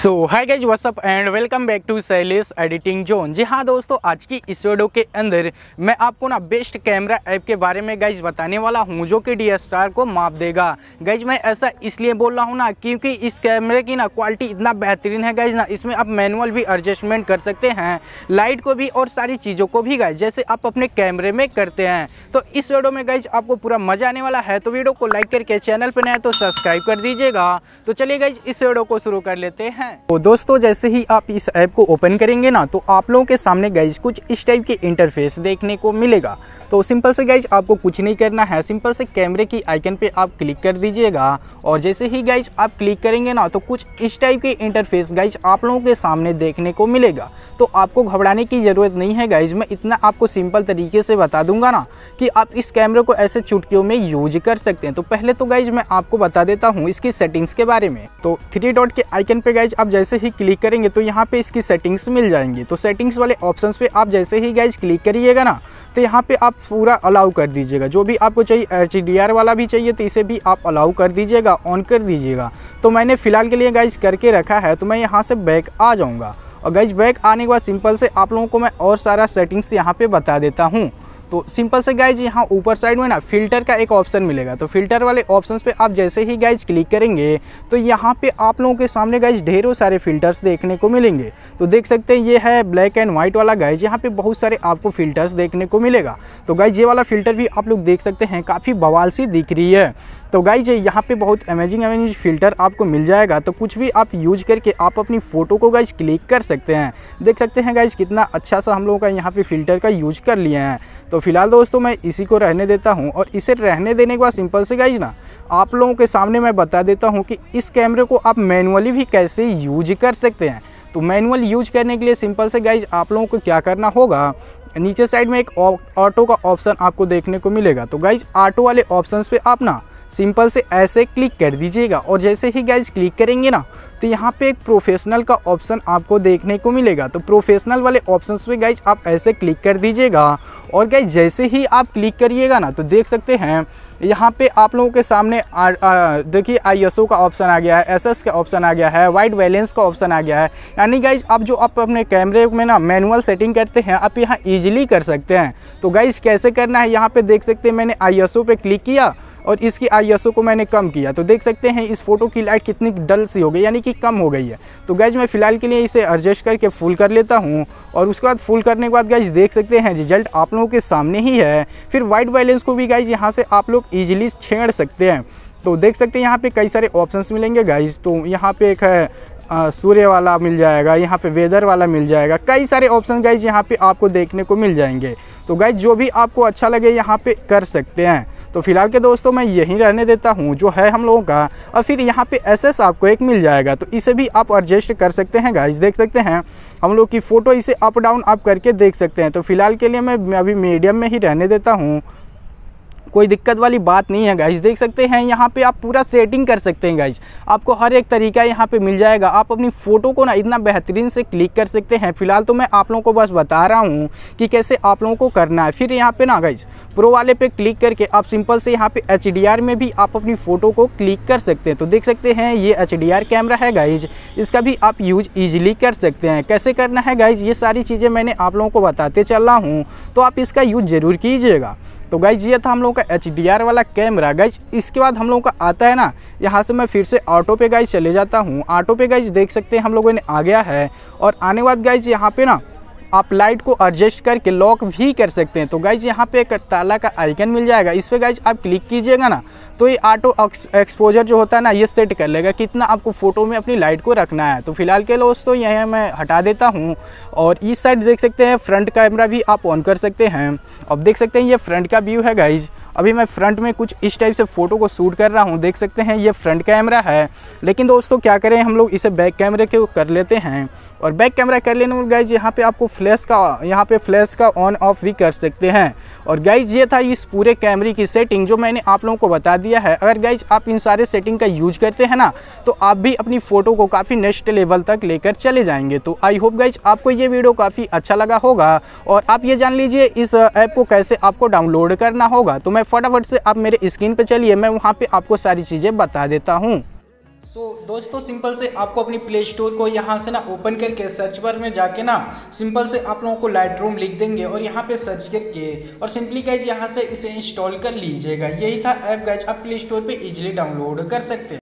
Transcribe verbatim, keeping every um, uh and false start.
So hi guys what's up and welcome back to Shailesh editing zone. जी हाँ दोस्तों, आज की इस वीडियो के अंदर मैं आपको ना बेस्ट कैमरा ऐप के बारे में गाइज बताने वाला हूँ जो कि डी एस एल आर को माप देगा। गाइज मैं ऐसा इसलिए बोल रहा हूँ ना क्योंकि इस कैमरे की ना क्वालिटी इतना बेहतरीन है गाइज ना, इसमें आप मैनुअल भी एडजस्टमेंट कर सकते हैं, लाइट को भी और सारी चीज़ों को भी गाइज जैसे आप अपने कैमरे में करते हैं। तो इस वीडियो में गाइज आपको पूरा मजा आने वाला है, तो वीडियो को लाइक करके चैनल पर नया तो सब्सक्राइब कर दीजिएगा। तो चलिए गाइज इस वीडियो को शुरू कर लेते हैं। तो दोस्तों जैसे ही आप इस ऐप को ओपन करेंगे ना तो आप लोगों के सामने गाइज कुछ इस टाइप की इंटरफेस देखने को मिलेगा। तो सिंपल से गाइज आपको कुछ नहीं करना है, सिंपल से कैमरे की आइकन पे आप क्लिक कर दीजिएगा और जैसे ही गाइज आप क्लिक करेंगे ना तो कुछ इस टाइप की इंटरफेस गाइज आप लोगों के सामने देखने को मिलेगा। तो आपको घबराने की ज़रूरत नहीं है गाइज, मैं इतना आपको सिंपल तरीके से बता दूंगा ना कि आप इस कैमरे को ऐसे चुटकियों में यूज कर सकते हैं। तो पहले तो गाइज मैं आपको बता देता हूँ इसकी सेटिंग्स के बारे में। तो थ्री डॉट के आइकन पे गाइज आप जैसे ही क्लिक करेंगे तो यहाँ पे इसकी सेटिंग्स मिल जाएंगी। तो सेटिंग्स वाले ऑप्शंस पे आप जैसे ही गाइज क्लिक करिएगा ना तो यहाँ पे आप पूरा अलाउ कर दीजिएगा। जो भी आपको चाहिए, एच डी आर वाला भी चाहिए तो इसे भी आप अलाउ कर दीजिएगा, ऑन कर दीजिएगा। तो मैंने फिलहाल के लिए गाइज करके रखा है, तो मैं यहाँ से बैक आ जाऊँगा और गाइज बैक आने के बाद सिंपल से आप लोगों को मैं और सारा सेटिंग्स यहाँ पे बता देता हूँ। तो सिंपल से गाइज यहाँ ऊपर साइड में ना फिल्टर का एक ऑप्शन मिलेगा। तो फिल्टर वाले ऑप्शंस पे आप जैसे ही गाइज क्लिक करेंगे तो यहाँ पे आप लोगों के सामने गाइज ढेरों सारे फिल्टर्स देखने को मिलेंगे। तो देख सकते हैं ये है ब्लैक एंड व्हाइट वाला गाइज, यहाँ पे बहुत सारे आपको फिल्टर्स देखने को मिलेगा। तो गाइज ये वाला फिल्टर भी आप लोग देख सकते हैं, काफ़ी बवाल सी दिख रही है। तो गाइज यहाँ पे बहुत अमेजिंग अमेजिंग फिल्टर आपको मिल जाएगा। तो कुछ भी आप यूज करके आप अपनी फ़ोटो को गाइज क्लिक कर सकते हैं। देख सकते हैं गाइज कितना अच्छा सा हम लोगों का यहाँ पे फिल्टर का यूज कर लिए हैं। तो फिलहाल दोस्तों मैं इसी को रहने देता हूँ और इसे रहने देने के बाद सिंपल से गाइज ना आप लोगों के सामने मैं बता देता हूँ कि इस कैमरे को आप मैनुअली भी कैसे यूज कर सकते हैं। तो मैनुअल यूज करने के लिए सिंपल से गाइज आप लोगों को क्या करना होगा, नीचे साइड में एक ऑटो का ऑप्शन आपको देखने को मिलेगा। तो गाइज ऑटो वाले ऑप्शंस पे आप ना सिंपल से ऐसे क्लिक कर दीजिएगा और जैसे ही गाइज क्लिक करेंगे ना तो यहाँ पे एक प्रोफेशनल का ऑप्शन आपको देखने को मिलेगा। तो प्रोफेशनल वाले ऑप्शंस पे गाइज आप ऐसे क्लिक कर दीजिएगा और गाइज जैसे ही आप क्लिक करिएगा ना तो देख सकते हैं यहाँ पे आप लोगों के सामने देखिए आई एस ओ का ऑप्शन आ गया है, एस एस का ऑप्शन आ गया है, वाइट बैलेंस का ऑप्शन आ गया है। यानी गाइज आप जो आप अपने कैमरे में ना मैनुअल सेटिंग करते हैं आप यहाँ ईजिली कर सकते हैं। तो गाइज कैसे करना है, यहाँ पे देख सकते हैं मैंने आई एस ओ पे क्लिक किया और इसकी आई एस ओ को मैंने कम किया। तो देख सकते हैं इस फोटो की लाइट कितनी डल सी हो गई, यानी कि कम हो गई है। तो गाइज मैं फिलहाल के लिए इसे एडजस्ट करके फुल कर लेता हूँ और उसके बाद फुल करने के बाद गाइज देख सकते हैं रिजल्ट आप लोगों के सामने ही है। फिर वाइट बैलेंस को भी गाइज यहाँ से आप लोग ईजिली छेड़ सकते हैं। तो देख सकते हैं यहाँ पे कई सारे ऑप्शंस मिलेंगे गाइज। तो यहाँ पे एक है सूर्य वाला मिल जाएगा, यहाँ पे वेदर वाला मिल जाएगा, कई सारे ऑप्शन गाइज यहाँ पे आपको देखने को मिल जाएंगे। तो गाइज जो भी आपको अच्छा लगे यहाँ पे कर सकते हैं। तो फिलहाल के दोस्तों मैं यहीं रहने देता हूँ जो है हम लोगों का। और फिर यहाँ पे एसएस आपको एक मिल जाएगा, तो इसे भी आप एडजस्ट कर सकते हैं गाइज। देख सकते हैं हम लोग की फ़ोटो इसे अप डाउन आप करके देख सकते हैं। तो फिलहाल के लिए मैं अभी मीडियम में ही रहने देता हूँ, कोई दिक्कत वाली बात नहीं है गाइज। देख सकते हैं यहाँ पे आप पूरा सेटिंग कर सकते हैं गाइज, आपको हर एक तरीका यहाँ पे मिल जाएगा। आप अपनी फ़ोटो को ना इतना बेहतरीन से क्लिक कर सकते हैं। फिलहाल तो मैं आप लोगों को बस बता रहा हूँ कि कैसे आप लोगों को करना है। फिर यहाँ पे ना गाइज प्रो वाले पे क्लिक करके आप सिंपल से यहाँ पे एच डी आर में भी आप अपनी फ़ोटो को क्लिक कर सकते हैं। तो देख सकते हैं ये एच डी आर कैमरा है गाइज, इसका भी आप यूज ईजिली कर सकते हैं। कैसे करना है गाइज ये सारी चीज़ें मैंने आप लोगों को बताते चल रहा हूँ, तो आप इसका यूज ज़रूर कीजिएगा। तो गाइज ये था हम लोगों का एच डी आर वाला कैमरा गाइज। इसके बाद हम लोगों का आता है ना, यहाँ से मैं फिर से ऑटो पे गाइज चले जाता हूँ। ऑटो पे गाइज देख सकते हैं हम लोगों ने आ गया है और आने के बाद गाइज यहाँ पे ना आप लाइट को एडजस्ट करके लॉक भी कर सकते हैं। तो गाइज यहाँ पे एक ताला का आइकन मिल जाएगा, इस पे गाइज आप क्लिक कीजिएगा ना तो ये ऑटो एक्सपोजर जो होता है ना ये सेट कर लेगा कितना आपको फ़ोटो में अपनी लाइट को रखना है। तो फिलहाल के दोस्तों यह मैं हटा देता हूँ और इस साइड देख सकते हैं फ्रंट कैमरा भी आप ऑन कर सकते हैं। अब देख सकते हैं ये फ्रंट का व्यू है गाइज। अभी मैं फ्रंट में कुछ इस टाइप से फ़ोटो को शूट कर रहा हूँ, देख सकते हैं ये फ्रंट कैमरा है। लेकिन दोस्तों क्या करें, हम लोग इसे बैक कैमरे के कर लेते हैं और बैक कैमरा कर लेने में गाइज यहाँ पे आपको फ्लैश का यहाँ पे फ्लैश का ऑन ऑफ भी कर सकते हैं। और गाइज ये था इस पूरे कैमरे की सेटिंग जो मैंने आप लोगों को बता दिया है। अगर गाइज आप इन सारे सेटिंग का यूज करते हैं ना तो आप भी अपनी फ़ोटो को काफ़ी नेक्स्ट लेवल तक लेकर चले जाएंगे। तो आई होप गाइज आपको ये वीडियो काफ़ी अच्छा लगा होगा और आप ये जान लीजिए इस ऐप को कैसे आपको डाउनलोड करना होगा। तो मैं फटाफट से आप मेरे स्क्रीन पे चलिए, मैं वहाँ पे आपको सारी चीज़ें बता देता हूँ। सो so, दोस्तों सिंपल से आपको अपनी प्ले स्टोर को यहाँ से ना ओपन करके सर्च बार में जाके ना सिंपल से आप लोगों को लाइट रूम लिख देंगे और यहाँ पे सर्च करके और सिंपली गाइज यहाँ से इसे इंस्टॉल कर लीजिएगा। यही था ऐप गाइज, आप प्ले स्टोर पे इजीली डाउनलोड कर सकते हैं।